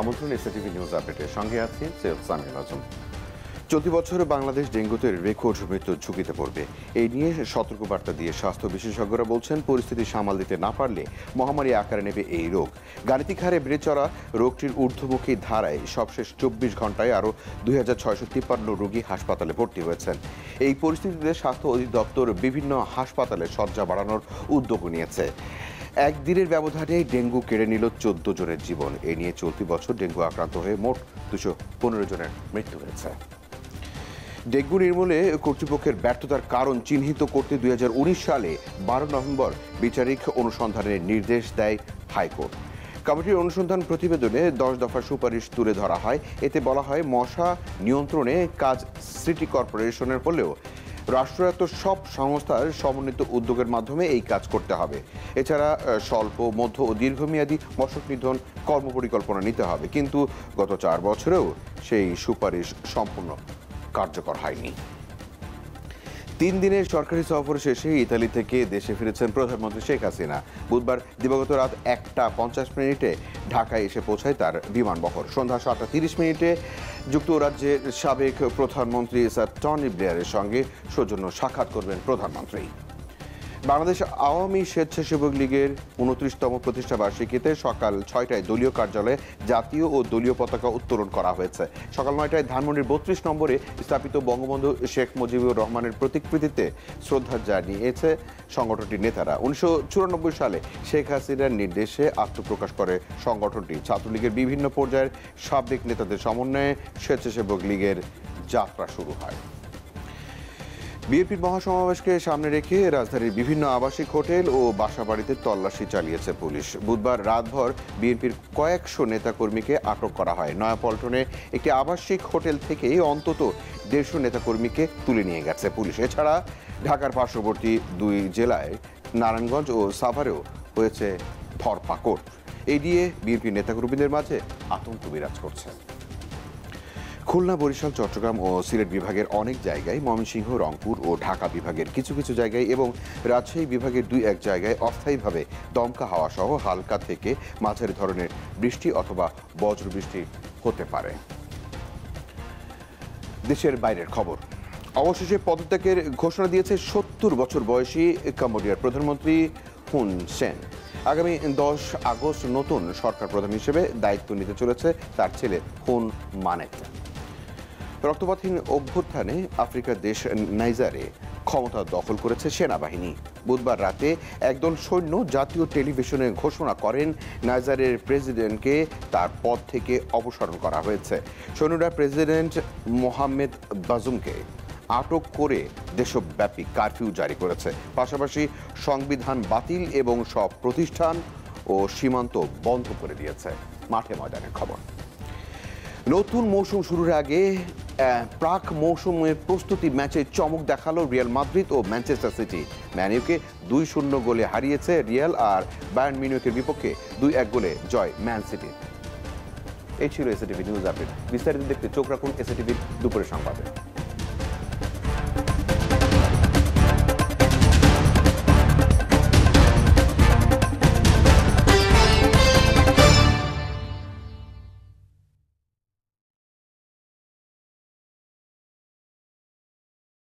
আমন্ত্রণ SATV news আপডেটের সঙ্গে আছি সৈয়দ সামিউল আজম। চলতি বছর বাংলাদেশ ডেঙ্গুতে রেকর্ড মৃত্যুর ঝুঁকিতে পড়বে। এই নিয়ে সতর্কবার্তা দিয়ে স্বাস্থ্য বিশেষজ্ঞরা বলছেন, পরিস্থিতি সামাল দিতে না পারলে মহামারী আকারে নেবে এই রোগ। গাণিতিক হারে বেড়ে চলা রোগটির ঊর্ধ্বমুখী ধারায় সবশেষ 24 ঘন্টায় আরও 2653 রোগী হাসপাতালে ভর্তি হয়েছেন। এই পরিস্থিতিতে স্বাস্থ্য অধিদপ্তর বিভিন্ন হাসপাতালে শয্যা বাড়ানোর উদ্যোগ নিয়েছে। একদিনের ব্যবধানে ডেঙ্গু কেড়ে নিল 14 জনের জীবন। এ নিয়ে চলতি বছর ডেঙ্গু আক্রান্ত হয়ে মোট 215 জনের মৃত্যু হয়েছে। ডেঙ্গু নির্মূলে কর্তৃপক্ষের ব্যর্থতার কারণ চিহ্নিত করতে 2019 সালে 12 নভেম্বর বিচারিক অনুসন্ধানের নির্দেশ দেয় হাইকোর্ট। কমিটির অনুসন্ধান প্রতিবেদনে 10 দফা সুপারিশ তুলে ধরা হয়। এতে বলা হয়, মশা নিয়ন্ত্রণে কাজ সিটি কর্পোরেশনের হলেও রাষ্ট্রায়ত্ত সব সংস্থার সমন্বিত উদ্যোগের মাধ্যমে এই কাজ করতে হবে। এছাড়া স্বল্প, মধ্য ও দীর্ঘমেয়াদী মশক নিধন কর্মপরিকল্পনা নিতে হবে। কিন্তু গত 4 বছরেও সেই সুপারিশ সম্পূর্ণ কার্যকর হয়নি। 3 দিনের সরকারি সফর শেষে ইতালি থেকে দেশে ফিরেছেন প্রধানমন্ত্রী শেখ হাসিনা। বুধবার দিবাগত রাত 1:50 ঢাকায় এসে পৌঁছায় তার বিমানবহর। সন্ধ্যা 7:30 যুক্তরাজ্যের সাবেক প্রধানমন্ত্রী স্যার টনি ব্লেয়ারের সঙ্গে সৌজন্য সাক্ষাৎ করবেন প্রধানমন্ত্রী। বাংলাদেশ আওয়ামী স্বেচ্ছাসেবক লীগের 29তম প্রতিষ্ঠা বার্ষিকীতে সকাল 6টায় দলীয় কার্যালয়ে জাতীয় ও দলীয় পতাকা উত্তোলন করা হয়েছে। সকাল 9টায় ধানমন্ডির 32 নম্বরে স্থাপিত বঙ্গবন্ধু শেখ মুজিবুর রহমানের প্রতিকৃতিতে শ্রদ্ধা জানিয়েছে সংগঠনটির নেতারা। 1994 সালে শেখ হাসিনার নির্দেশে আত্মপ্রকাশ করে সংগঠনটি। ছাত্রলীগের বিভিন্ন পর্যায়ের সাবেক নেতাদের সমন্বয়ে স্বেচ্ছাসেবক লীগের যাত্রা শুরু হয়। বিএনপির মহাসমাবেশকে সামনে রেখে রাজধানীর বিভিন্ন আবাসিক হোটেল ও বাসাবাড়িতে তল্লাশি চালিয়েছে পুলিশ। বুধবার রাতভর বিএনপির কয়েকশো নেতাকর্মীকে আটক করা হয়। নয়াপল্টনে একটি আবাসিক হোটেল থেকে অন্তত 150 নেতাকর্মীকে তুলে নিয়ে গেছে পুলিশ। এছাড়া ঢাকার পার্শ্ববর্তী 2 জেলায় নারায়ণগঞ্জ ও সাভারেও হয়েছে ধরপাকড়। এই দিয়ে বিএনপির নেতাকর্মীদের মাঝে আতঙ্ক বিরাজ করছে। খুলনা, বরিশাল, চট্টগ্রাম ও সিলেট বিভাগের অনেক জায়গায়, ময়মনসিংহ, রংপুর ও ঢাকা বিভাগের কিছু কিছু জায়গায় এবং রাজশাহী বিভাগের 2-1 জায়গায় অস্থায়ীভাবে দমকা হাওয়া সহ হালকা থেকে মাঝারি ধরনের বৃষ্টি অথবা বজ্রবৃষ্টি হতে পারে। দেশের বাইরের খবর। অবশেষে পদত্যাগের ঘোষণা দিয়েছে 70 বছর বয়সী কম্বোডিয়ার প্রধানমন্ত্রী হুন সেন। আগামী 10 আগস্ট নতুন সরকার প্রধান হিসেবে দায়িত্ব নিতে চলেছে তার ছেলে হুন মানেত। রক্তপাতহীন অভ্যুত্থানে আফ্রিকার দেশ নাইজারে ক্ষমতা দখল করেছে সেনাবাহিনী। বুধবার রাতে একদল সৈন্য জাতীয় টেলিভিশনে ঘোষণা করেন, নাইজারের প্রেসিডেন্টকে তার পদ থেকে অপসারণ করা হয়েছে। সৈন্যরা প্রেসিডেন্ট মোহামেদ বাজুমকে আটক করে দেশব্যাপী কারফিউ জারি করেছে। পাশাপাশি সংবিধান বাতিল এবং সব প্রতিষ্ঠান ও সীমান্ত বন্ধ করে দিয়েছে। মাঠে ময়দানের খবর। নতুন মৌসুম শুরুর আগে প্রাক মৌসুমের প্রস্তুতি ম্যাচে চমক দেখালো রিয়াল মাদ্রিদ ও ম্যানচেস্টার সিটি। ম্যান ইউকে 2-0 গোলে হারিয়েছে রিয়াল, আর বায়ার্ন মিউনিখের বিপক্ষে 2-1 গোলে জয় ম্যান সিটির। এই ছিল এসএটিভি নিউজ আপডেট। বিস্তারিত দেখতে চোখ রাখুন এসএটিভির দুপুরের সংবাদে।